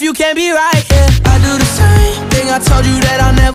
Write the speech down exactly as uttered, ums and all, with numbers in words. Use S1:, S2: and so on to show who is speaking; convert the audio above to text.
S1: you can't be right, yeah. I do the same thing, I told you that I'll never